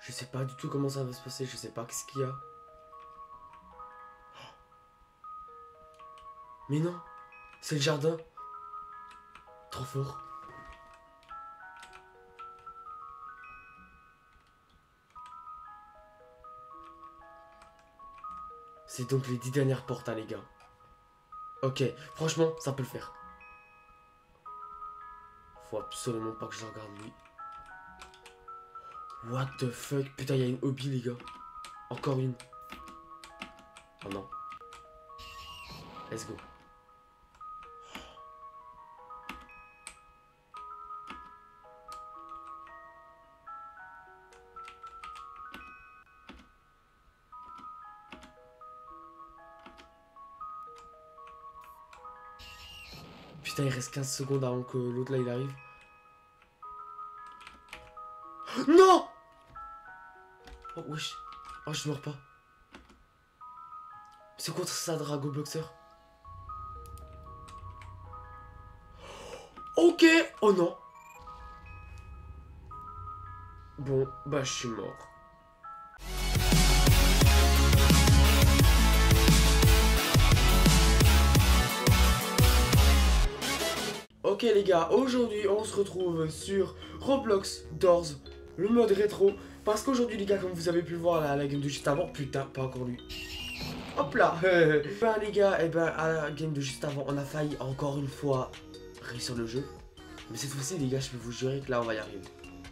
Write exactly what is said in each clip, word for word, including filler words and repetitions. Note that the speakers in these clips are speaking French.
Je sais pas du tout comment ça va se passer. Je sais pas qu'est-ce qu'il y a. Mais non, c'est le jardin. Trop fort. C'est donc les dix dernières portes, hein, les gars. Ok, franchement, ça peut le faire. Faut absolument pas que je regarde lui. What the fuck? Putain, il y a une hobby, les gars. Encore une. Oh non. Let's go. Putain, il reste quinze secondes avant que l'autre là il arrive. Non! Oh wesh. Oh, je meurs pas. C'est contre ça, Drago Boxer. Ok. Oh non. Bon, bah je suis mort. Ok les gars, aujourd'hui on se retrouve sur Roblox Doors, le mode rétro. Parce qu'aujourd'hui les gars, comme vous avez pu le voir à la game de juste avant, putain, pas encore lui. Hop là. Ben les gars, et ben à la game de juste avant, on a failli encore une fois réussir le jeu. Mais cette fois-ci les gars, je peux vous jurer que là on va y arriver.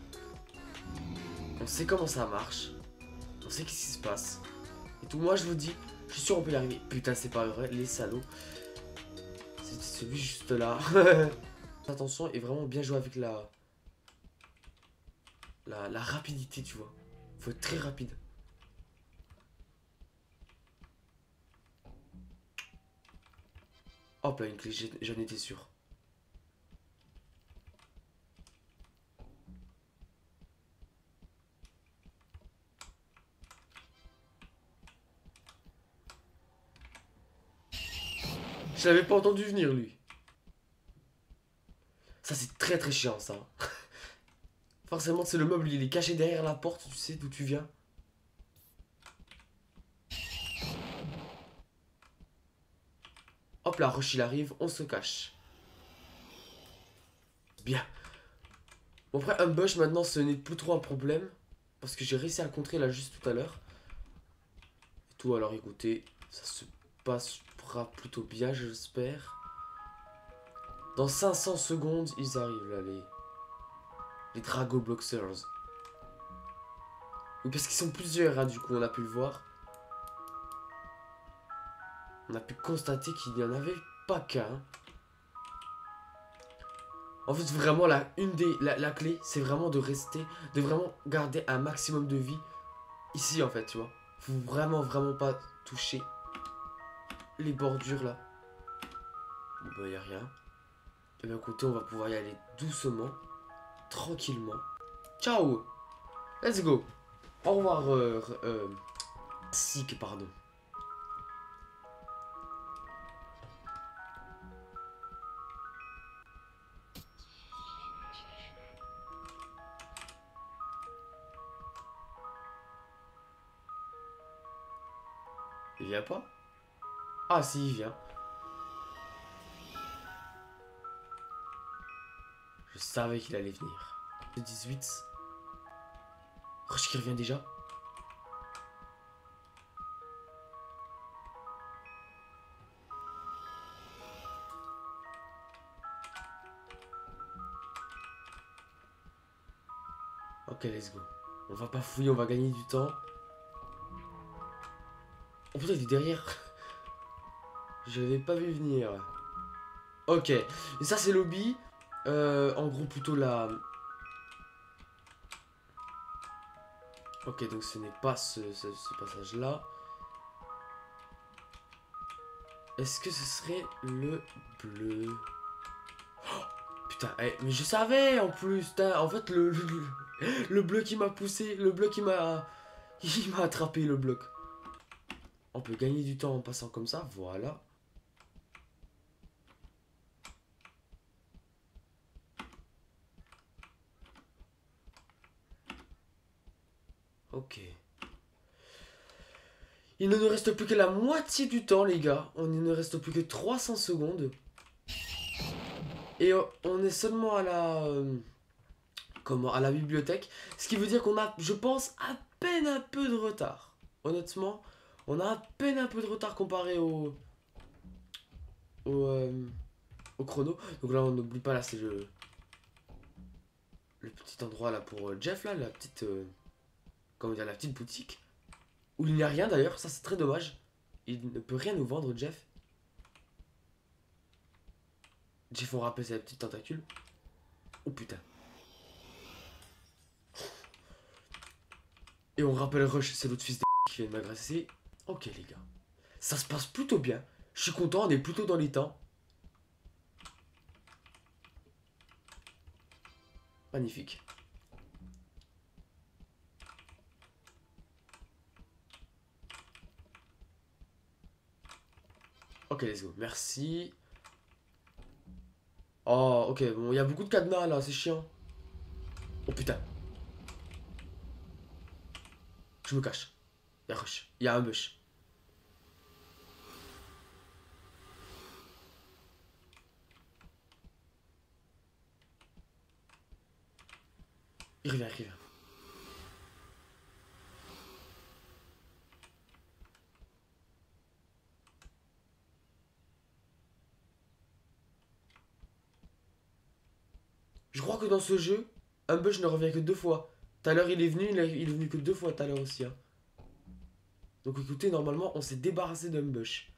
On sait comment ça marche. On sait qu'est-ce qui se passe. Et tout, moi je vous dis, je suis sûr on peut y arriver. Putain, c'est pas vrai, les salauds. C'est celui juste là. Attention, et vraiment bien jouer avec la... la... la rapidité, tu vois. Faut être très rapide. Hop là, une clé, j'en étais sûr. Je l'avais pas entendu venir, lui. Ça, c'est très très chiant, ça. Forcément, c'est le meuble, il est caché derrière la porte, tu sais d'où tu viens. Hop là, Rush, il arrive, on se cache. Bien. Bon, après, Ambush, maintenant, ce n'est plus trop un problème. Parce que j'ai réussi à le contrer là juste tout à l'heure. Et tout, alors écoutez, ça se passera plutôt bien, j'espère. Dans cinq cents secondes, ils arrivent là, les... Les Drago Boxers. Oui, parce qu'ils sont plusieurs, hein, du coup, on a pu le voir. On a pu constater qu'il n'y en avait pas qu'un. En fait, vraiment, la, une des, la, la clé, c'est vraiment de rester, de vraiment garder un maximum de vie ici, en fait, tu vois. Faut vraiment, vraiment pas toucher les bordures, là. Bon, bah, y a rien. Et bien, écoutez, on va pouvoir y aller doucement, tranquillement. Ciao! Let's go! Au revoir, euh, euh, Sick, pardon. Il vient pas? Ah, si, il vient. Je savais qu'il allait venir. Le dix-huit. Rush qui revient déjà. Ok, let's go. On va pas fouiller, on va gagner du temps. Oh putain, il est derrière. Je l'avais pas vu venir. Ok, et ça c'est lobby. Euh, en gros, plutôt la... Ok, donc ce n'est pas ce, ce, ce passage-là. Est-ce que ce serait le bleu? Oh, putain, eh, mais je savais en plus. Putain, en fait, le, le, le bleu qui m'a poussé, le bleu qui m'a... Il m'a attrapé, le bloc. On peut gagner du temps en passant comme ça, voilà. Ok. Il ne nous reste plus que la moitié du temps, les gars. On il ne reste plus que trois cents secondes. Et on est seulement à la... Euh, comment, à la bibliothèque. Ce qui veut dire qu'on a, je pense, à peine un peu de retard. Honnêtement, on a à peine un peu de retard comparé au... Au, euh, au chrono. Donc là, on n'oublie pas, là, c'est le... Le petit endroit, là, pour Jeff, là. La petite... Euh, comment dire, la petite boutique. Où il n'y a rien, d'ailleurs. Ça, c'est très dommage. Il ne peut rien nous vendre, Jeff. Jeff, on rappelle, c'est la petite tentacule. Oh, putain. Et on rappelle Rush, c'est l'autre fils de qui vient de m'agresser. Ok les gars. Ça se passe plutôt bien. Je suis content, on est plutôt dans les temps. Magnifique. Ok, let's go. Merci. Oh, ok, bon, il y a beaucoup de cadenas là, c'est chiant. Oh putain. Je me cache. Il y a Rush. Il y a un bush. Il revient, il revient. Je crois que dans ce jeu, un bush ne revient que deux fois. Tout à l'heure, il est venu, il, a- il est venu que deux fois tout à l'heure aussi. Hein. Donc écoutez, normalement, on s'est débarrassé d'un bush.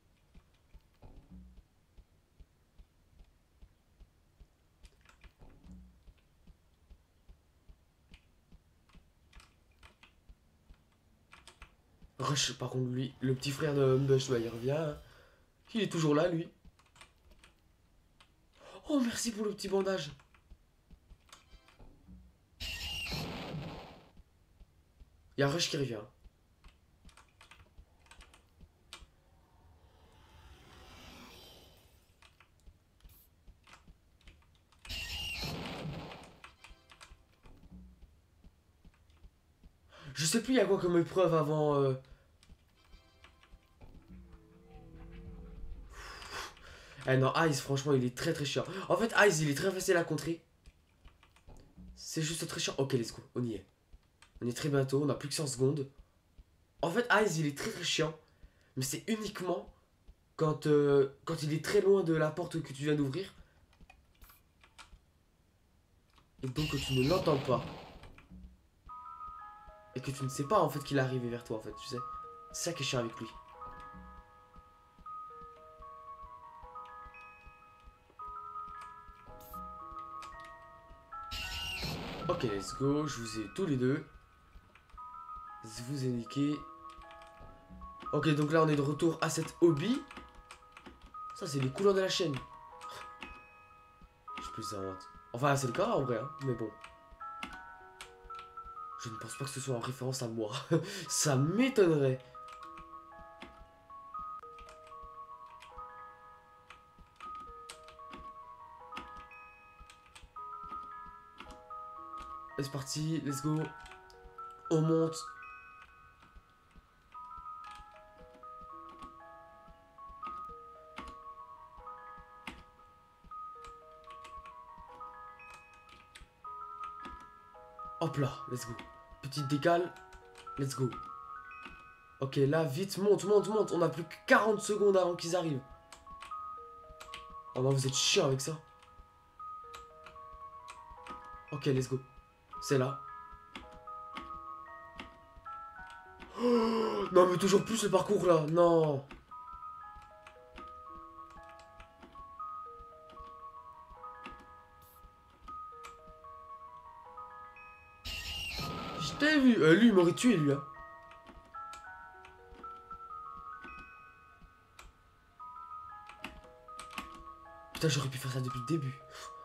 Rush, par contre, lui, le petit frère de Humbush, bah, il revient. Hein. Il est toujours là, lui. Oh, merci pour le petit bandage. Il y a Rush qui revient. Je sais plus il y a quoi comme épreuve avant... Euh... Eh non, Ice, franchement, il est très très chiant. En fait, Ice, il est très facile à contrer. C'est juste très chiant. Ok, let's go, on y est. On est très bientôt, on a plus que cent secondes. En fait, Ice, il est très très chiant. Mais c'est uniquement quand, euh, quand il est très loin de la porte que tu viens d'ouvrir. Et donc que tu ne l'entends pas. Et que tu ne sais pas en fait qu'il est arrivé vers toi en fait, tu sais. C'est ça qui est chiant avec lui. Ok, let's go, je vous ai tous les deux. Je vous ai niqué. Ok, donc là on est de retour à cette hobby. Ça c'est les couleurs de la chaîne. Je plus invente. Enfin c'est le cas en vrai, hein, mais bon. Je ne pense pas que ce soit en référence à moi. Ça m'étonnerait. C'est parti, let's go. On monte. Hop là, let's go. Petite décale. Let's go. Ok, là, vite, monte, monte, monte. On a plus que quarante secondes avant qu'ils arrivent. Oh non, vous êtes chiant avec ça. Ok, let's go. C'est là. Oh, non, mais toujours plus ce parcours là. Non. Je t'ai vu. Euh, lui, il m'aurait tué, lui. Hein. Putain, j'aurais pu faire ça depuis le début.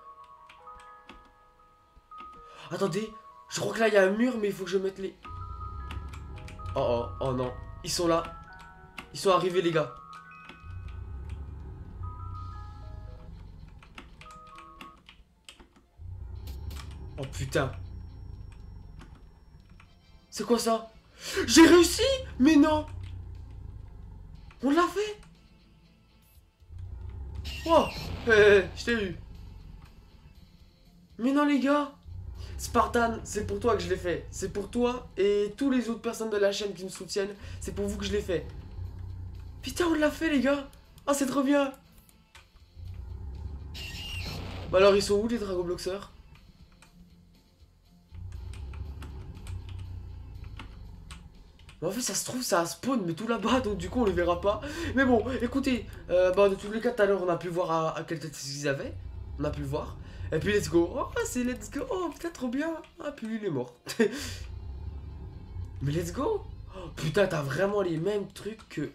Attendez. Je crois que là, il y a un mur, mais il faut que je mette les... Oh, oh, oh non. Ils sont là. Ils sont arrivés, les gars. Oh, putain. C'est quoi ça? J'ai réussi? Mais non! On l'a fait? Oh! Hé, hé, je t'ai eu. Mais non, les gars! Spartan, c'est pour toi que je l'ai fait. C'est pour toi et tous les autres personnes de la chaîne qui me soutiennent. C'est pour vous que je l'ai fait. Putain, on l'a fait, les gars! Ah, c'est trop bien! Bah alors, ils sont où, les Dragobloxers? En fait, ça se trouve, ça spawn, mais tout là-bas, donc du coup, on les verra pas. Mais bon, écoutez, euh, bah, de tous les cas, tout à l'heure, on a pu voir à, à quelle tête ils avaient. On a pu le voir. Et puis, let's go. Oh, c'est let's go. Oh, putain, trop bien. Ah, puis lui, il est mort. Mais let's go. Oh, putain, t'as vraiment les mêmes trucs que...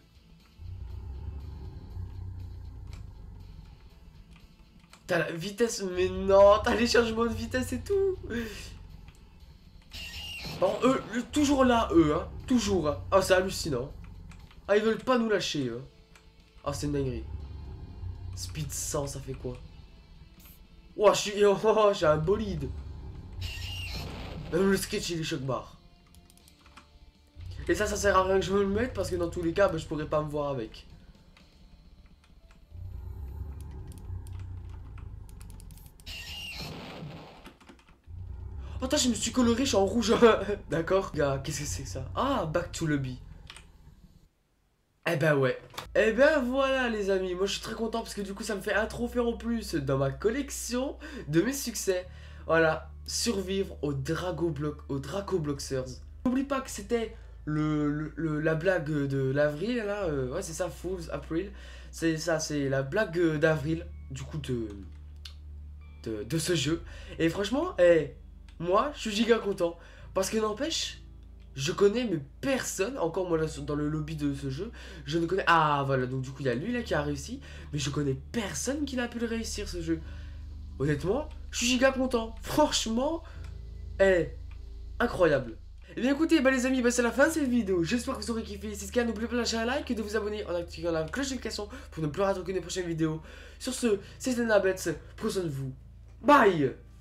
T'as la vitesse, mais non, t'as les changements de vitesse et tout. Bon, eux, toujours là, eux, hein. Toujours. Hein. Ah, c'est hallucinant. Ah, ils veulent pas nous lâcher, eux. Ah, c'est une dinguerie. Speed cent, ça fait quoi? Oh, je suis... Oh, j'ai un bolide. Même le sketch, il est choc barre. Et ça, ça sert à rien que je me le mette parce que dans tous les cas, bah, je pourrais pas me voir avec. Oh, attends, je me suis coloré, je suis en rouge. D'accord, gars, qu'est-ce que c'est que ça? Ah, back to lobby. Eh ben ouais. Eh ben voilà les amis, moi je suis très content parce que du coup ça me fait un trophée en plus dans ma collection de mes succès. Voilà, survivre au Dragoblox, au Dracobloxers. N'oublie pas que c'était le, le, le- la blague de l'avril là, euh, ouais c'est ça, Fool's April. C'est ça, c'est la blague d'avril du coup de, de, de ce jeu. Et franchement, eh, moi je suis giga content parce que n'empêche... Je connais mais personne, encore moi là dans le lobby de ce jeu, je ne connais... Ah voilà, donc du coup il y a lui là qui a réussi, mais je connais personne qui n'a pu le réussir ce jeu. Honnêtement, je suis giga content. Franchement, eh, incroyable. Et bien écoutez, bah les amis, bah, c'est la fin de cette vidéo. J'espère que vous aurez kiffé. Si c'est le cas, n'oubliez pas de lâcher un like et de vous abonner en activant la cloche de notification pour ne plus rater aucune des prochaines vidéos. Sur ce, c'était Nabets, prenez soin de vous. Bye.